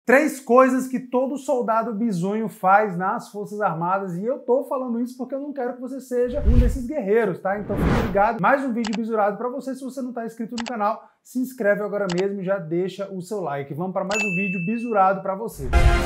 3 coisas que todo soldado bizonho faz nas Forças Armadas, e eu tô falando isso porque eu não quero que você seja um desses guerreiros, tá? Então fique ligado, mais um vídeo bisurado pra você. Se você não tá inscrito no canal, se inscreve agora mesmo e já deixa o seu like. Vamos para mais um vídeo bisurado pra você.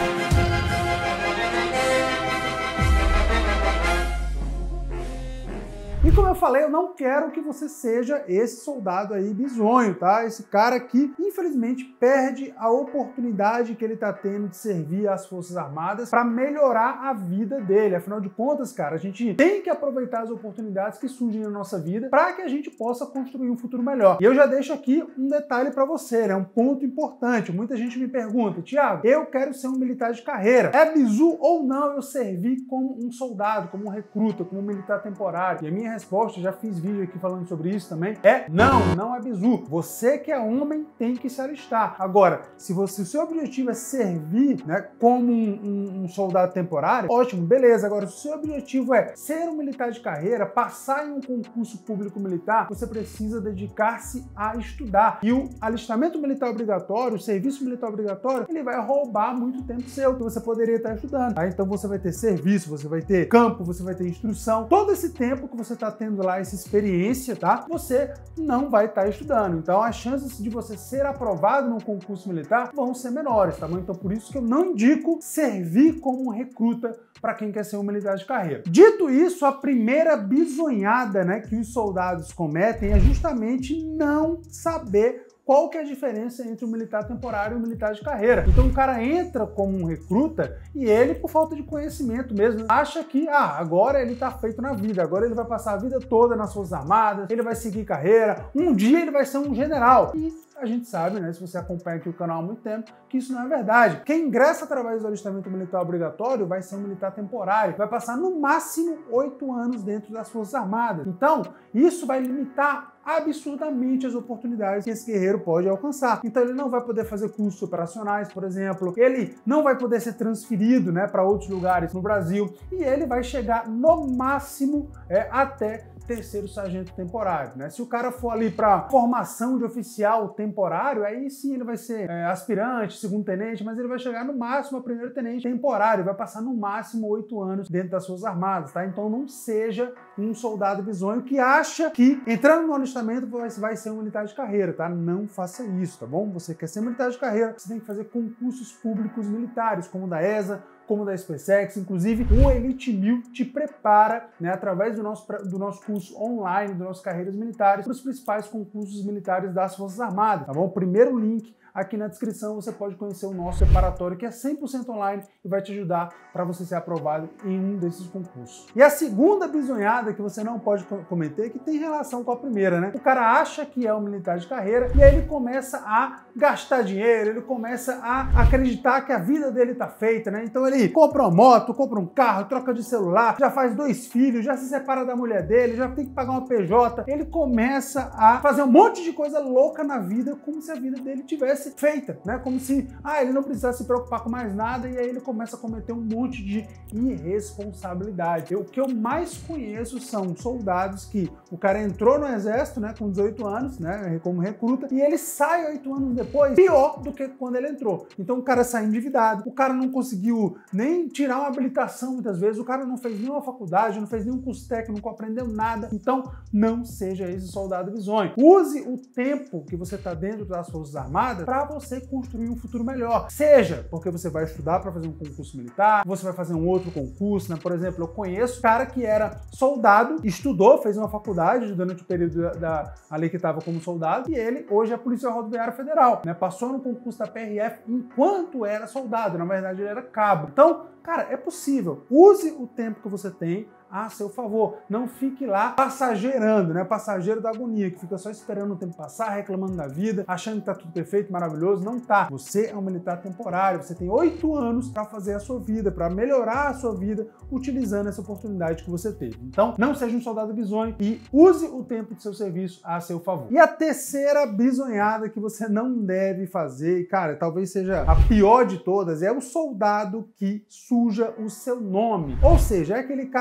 E como eu falei, eu não quero que você seja esse soldado aí bizonho, tá? Esse cara que, infelizmente, perde a oportunidade que ele tá tendo de servir às Forças Armadas para melhorar a vida dele. Afinal de contas, cara, a gente tem que aproveitar as oportunidades que surgem na nossa vida para que a gente possa construir um futuro melhor. E eu já deixo aqui um detalhe para você, né? Um ponto importante. Muita gente me pergunta, Thiago, eu quero ser um militar de carreira. É bizu ou não eu servir como um soldado, como um recruta, como um militar temporário? E a minha resposta, já fiz vídeo aqui falando sobre isso também, é não é bizu. Você que é homem tem que se alistar. Agora, se o seu objetivo é servir, né, como um soldado temporário, ótimo, beleza. Agora, se o seu objetivo é ser um militar de carreira, passar em um concurso público militar, você precisa dedicar-se a estudar. E o alistamento militar obrigatório, o serviço militar obrigatório, ele vai roubar muito tempo seu, que você poderia estar estudando. Tá? Então você vai ter serviço, você vai ter campo, você vai ter instrução. Todo esse tempo que você está tendo lá essa experiência, tá? Você não vai estar estudando. Então as chances de você ser aprovado no concurso militar vão ser menores, tá bom? Então por isso que eu não indico servir como um recruta para quem quer ser um militar de carreira. Dito isso, a primeira bizonhada, né, que os soldados cometem é justamente não saber qual que é a diferença entre um militar temporário e um militar de carreira. Então o cara entra como um recruta e ele, por falta de conhecimento mesmo, acha que agora ele tá feito na vida, agora ele vai passar a vida toda nas Forças Armadas, ele vai seguir carreira, um dia ele vai ser um general. E a gente sabe, né, se você acompanha aqui o canal há muito tempo, que isso não é verdade. Quem ingressa através do alistamento militar obrigatório vai ser um militar temporário, vai passar no máximo 8 anos dentro das Forças Armadas. Então, isso vai limitar absurdamente as oportunidades que esse guerreiro pode alcançar. Então ele não vai poder fazer cursos operacionais, por exemplo, ele não vai poder ser transferido, né, para outros lugares no Brasil, e ele vai chegar no máximo até terceiro sargento temporário, né? Se o cara for ali para formação de oficial temporário, aí sim ele vai ser aspirante, segundo tenente, mas ele vai chegar no máximo a primeiro tenente temporário, vai passar no máximo 8 anos dentro das Forças Armadas, tá? Então não seja um soldado bizonho que acha que entrando no alistamento vai ser um militar de carreira, tá? Não faça isso, tá bom? Você quer ser militar de carreira, você tem que fazer concursos públicos militares, como o da ESA, como da SpaceX. Inclusive o Elite 1000 te prepara, né, através do nosso curso online, do nosso Carreiras Militares, para os principais concursos militares das Forças Armadas, tá bom? O primeiro link aqui na descrição, você pode conhecer o nosso preparatório, que é 100% online e vai te ajudar para você ser aprovado em um desses concursos. E a segunda bizonhada que você não pode cometer, que tem relação com a primeira, né? O cara acha que é um militar de carreira e aí ele começa a gastar dinheiro, ele começa a acreditar que a vida dele tá feita, né? Então ele compra uma moto, compra um carro, troca de celular, já faz 2 filhos, já se separa da mulher dele, já tem que pagar uma PJ, ele começa a fazer um monte de coisa louca na vida, como se a vida dele tivesse feita, né? Como se ele não precisasse se preocupar com mais nada, e aí ele começa a cometer um monte de irresponsabilidade. O que eu mais conheço são soldados que o cara entrou no exército, né, com 18 anos, né, como recruta, e ele sai 8 anos depois pior do que quando ele entrou. Então o cara sai endividado, o cara não conseguiu nem tirar uma habilitação muitas vezes, o cara não fez nenhuma faculdade, não fez nenhum curso técnico, não aprendeu nada. Então não seja esse soldado bizonho. Use o tempo que você está dentro das Forças Armadas para você construir um futuro melhor. Seja porque você vai estudar para fazer um concurso militar, você vai fazer um outro concurso, né? Por exemplo, eu conheço um cara que era soldado, estudou, fez uma faculdade durante o período ali que estava como soldado, e ele hoje é Polícia Rodoviária Federal, né? Passou no concurso da PRF enquanto era soldado, na verdade ele era cabo. Então, cara, é possível. Use o tempo que você tem a seu favor. Não fique lá passageirando, né? Passageiro da agonia, que fica só esperando o tempo passar, reclamando da vida, achando que tá tudo perfeito, maravilhoso. Não tá. Você é um militar temporário, você tem 8 anos para fazer a sua vida, para melhorar a sua vida, utilizando essa oportunidade que você teve. Então, não seja um soldado bizonho e use o tempo de seu serviço a seu favor. E a terceira bizonhada que você não deve fazer, e cara, talvez seja a pior de todas, é o soldado que suja o seu nome. Ou seja, é aquele cara que fica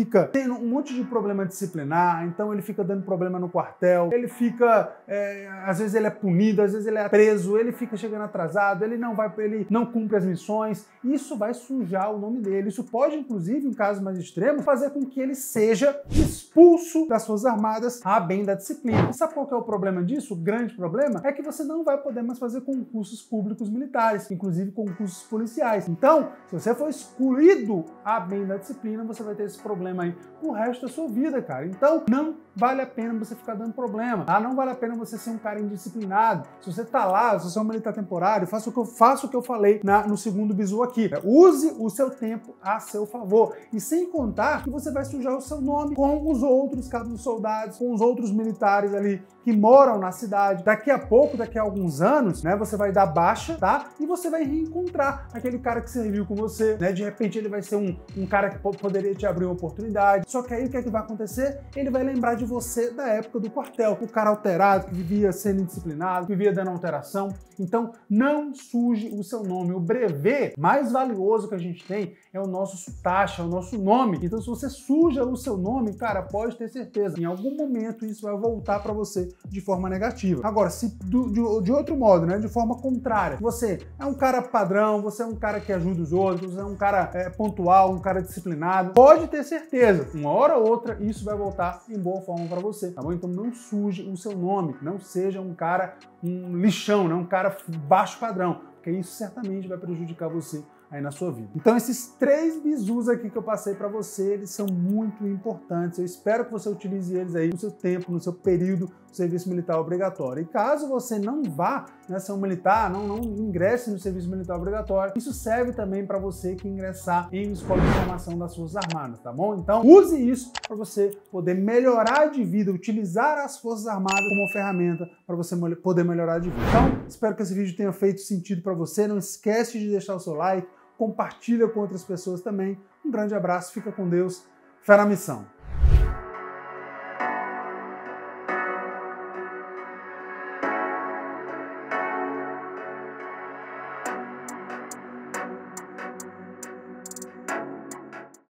fica tendo um monte de problema disciplinar, então ele fica dando problema no quartel, ele fica, às vezes ele é punido, às vezes ele é preso, ele fica chegando atrasado, ele não cumpre as missões, isso vai sujar o nome dele. Isso pode, inclusive, em casos mais extremos, fazer com que ele seja expulso das Forças Armadas a bem da disciplina. E sabe qual que é o problema disso? O grande problema é que você não vai poder mais fazer concursos públicos militares, inclusive concursos policiais. Então, se você for excluído a bem da disciplina, você vai ter esse problema aí o resto da sua vida, cara. Então, não vale a pena você ficar dando problema, tá? Não vale a pena você ser um cara indisciplinado. Se você tá lá, se você é um militar temporário, faça o que eu falei no segundo bizu aqui. Use o seu tempo a seu favor. E sem contar que você vai sujar o seu nome com os outros cabos soldados, com os outros militares ali que moram na cidade. Daqui a pouco, daqui a alguns anos, né, você vai dar baixa, tá? E você vai reencontrar aquele cara que serviu com você, né? De repente ele vai ser um cara que poderia te abrir uma oportunidade. Só que aí o que é que vai acontecer? Ele vai lembrar de você da época do quartel, o cara alterado, que vivia sendo indisciplinado, que vivia dando alteração. Então, não suje o seu nome. O brevet mais valioso que a gente tem é o nosso sutacha, é o nosso nome. Então, se você suja o seu nome, cara, pode ter certeza, em algum momento isso vai voltar para você de forma negativa. Agora, se de outro modo, né, de forma contrária, você é um cara padrão, você é um cara que ajuda os outros, você é um cara pontual, um cara disciplinado, pode ter certeza, uma hora ou outra isso vai voltar em boa forma para você, tá bom? Então não suje o seu nome, não seja um cara, um lixão, né, um cara baixo padrão, porque isso certamente vai prejudicar você aí na sua vida. Então esses 3 bizus aqui que eu passei para você, eles são muito importantes. Eu espero que você utilize eles aí no seu tempo, no seu período do serviço militar obrigatório. E caso você não vá, né, ser um militar, não ingresse no serviço militar obrigatório, isso serve também para você que ingressar em escola de formação das Forças Armadas, tá bom? Então use isso para você poder melhorar de vida, utilizar as Forças Armadas como ferramenta para você poder melhorar de vida. Então, espero que esse vídeo tenha feito sentido para você. Não esquece de deixar o seu like, compartilha com outras pessoas também. Um grande abraço, fica com Deus, fé na missão.